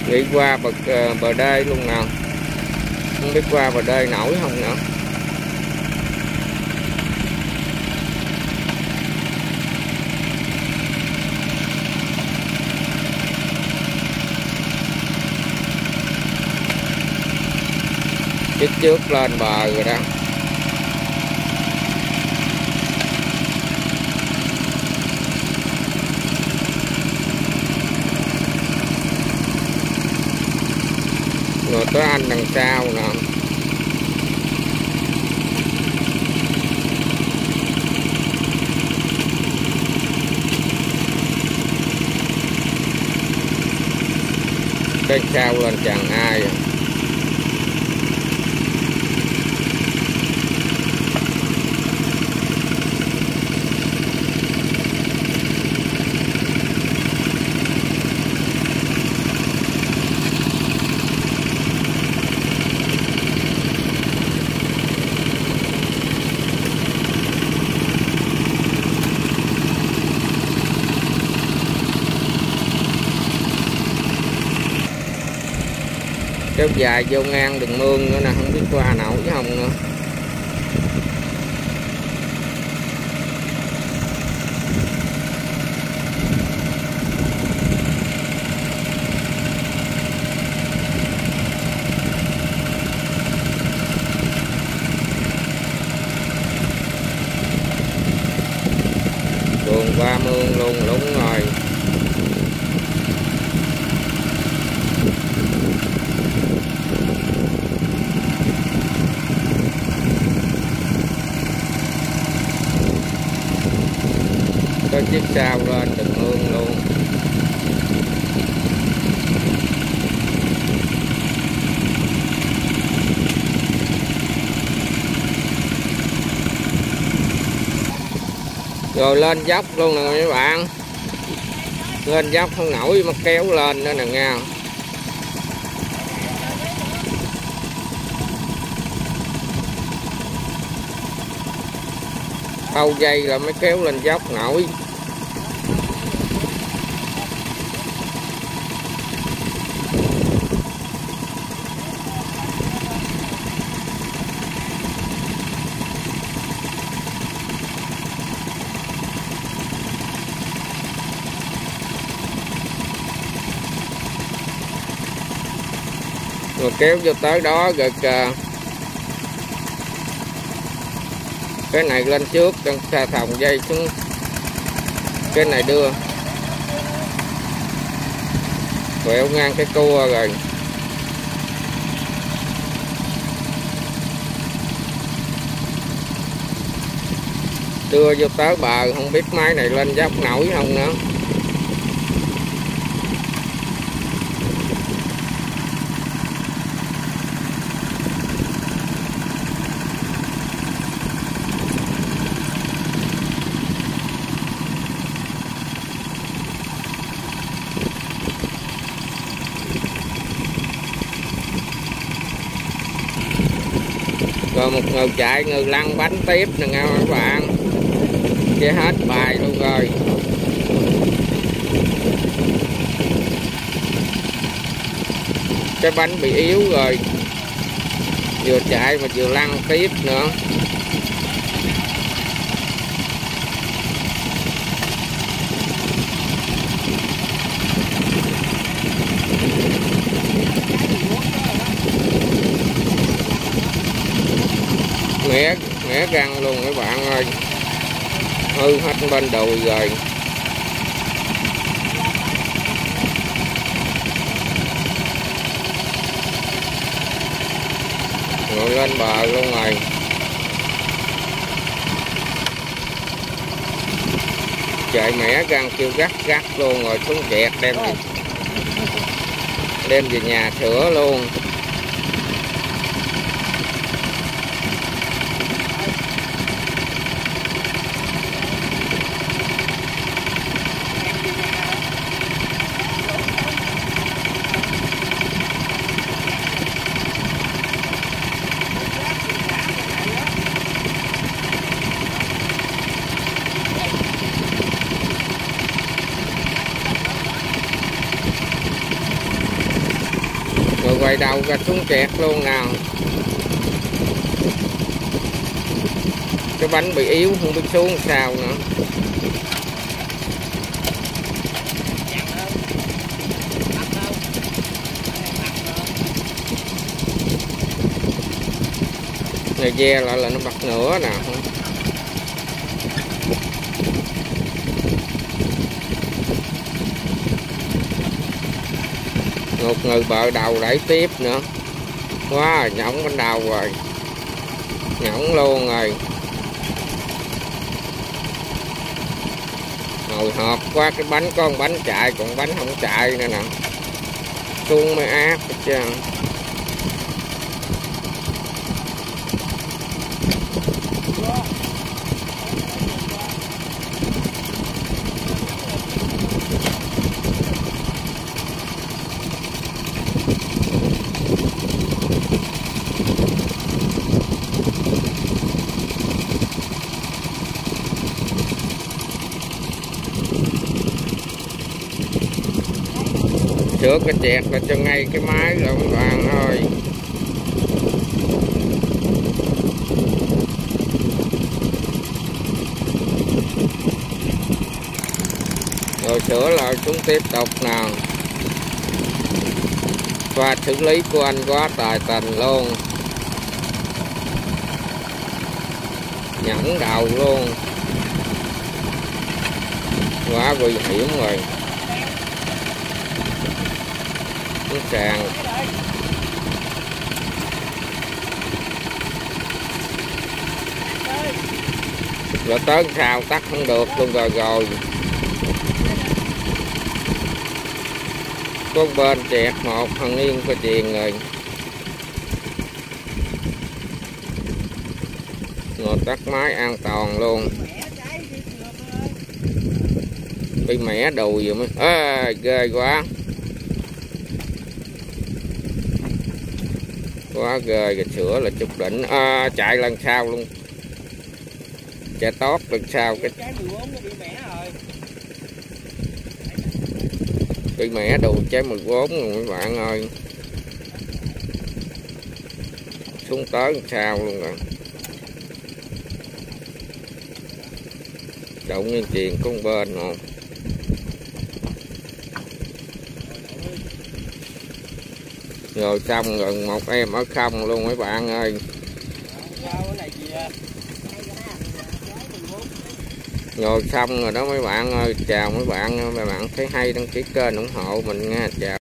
Đi qua bờ đê luôn nào, không biết qua bờ đê nổi không nữa. Chiếc trước lên bờ rồi đó. Rồi tới anh đằng sau nè. Cái sau lên chẳng ai à. Kéo dài vô ngang đường mương nữa nè, không biết qua nổi chứ không nữa. Đường qua mương luôn, đúng rồi. Có chiếc sau lên đường mương luôn. Rồi lên dốc luôn nè mấy bạn. Lên dốc không nổi mà kéo lên nữa nè nghe. Câu dây là mới kéo lên dốc nổi. Rồi kéo vô tới đó rồi cái này lên trước, cho thòng dây xuống, cái này đưa quẹo ngang cái cua rồi. Đưa vô tới bờ, không biết máy này lên dốc nổi không nữa. Rồi một người chạy, người lăn bánh tiếp nè nghe các bạn. Chơi hết bài luôn rồi. Cái bánh bị yếu rồi. Vừa chạy mà vừa lăn tiếp nữa. Mẻ răng luôn các bạn ơi, hư hết bên đùi rồi. Ngồi lên bờ luôn rồi. Chạy mẻ răng kêu gắt luôn rồi, xuống kẹt đem về nhà sửa luôn. quay đầu ra xuống kẹt luôn nào. Cái bánh bị yếu không biết xuống sao nữa. Này ve lại là nó bật nữa nè. Một người bờ đầu đẩy tiếp nữa. Quá nhõng bánh đầu rồi. Nhõng luôn rồi. Ngồi hộp quá, cái bánh có con bánh chạy còn bánh không chạy nữa nè. Xuống mới ác hết trơn. Sửa cái chẹt là cho ngay cái máy rồi các bạn ơi. Rồi sửa lại xuống tiếp tục nào. Và xử lý của anh quá tài tình luôn. Nhẫn đầu luôn. Quá nguy hiểm rồi. Sàn rồi tới sao tắt không được luôn rồi. Có bên chẹt một thằng Niên có chuyền rồi. Rồi tắt máy an toàn luôn. Bị mẻ đùi rồi mới ghê quá. Quá ghê rồi, sửa là chút đỉnh. Chạy lần sau luôn. Chạy tốt lần sau cái bị mẻ đùi trái 14 rồi mấy bạn ơi. Xuống tới lần sau luôn rồi. Động như chuyền con bên một. Rồi xong rồi một em ở không luôn mấy bạn ơi. Rồi xong rồi đó mấy bạn ơi. Chào mấy bạn thấy hay đăng ký kênh ủng hộ mình nha. Chào.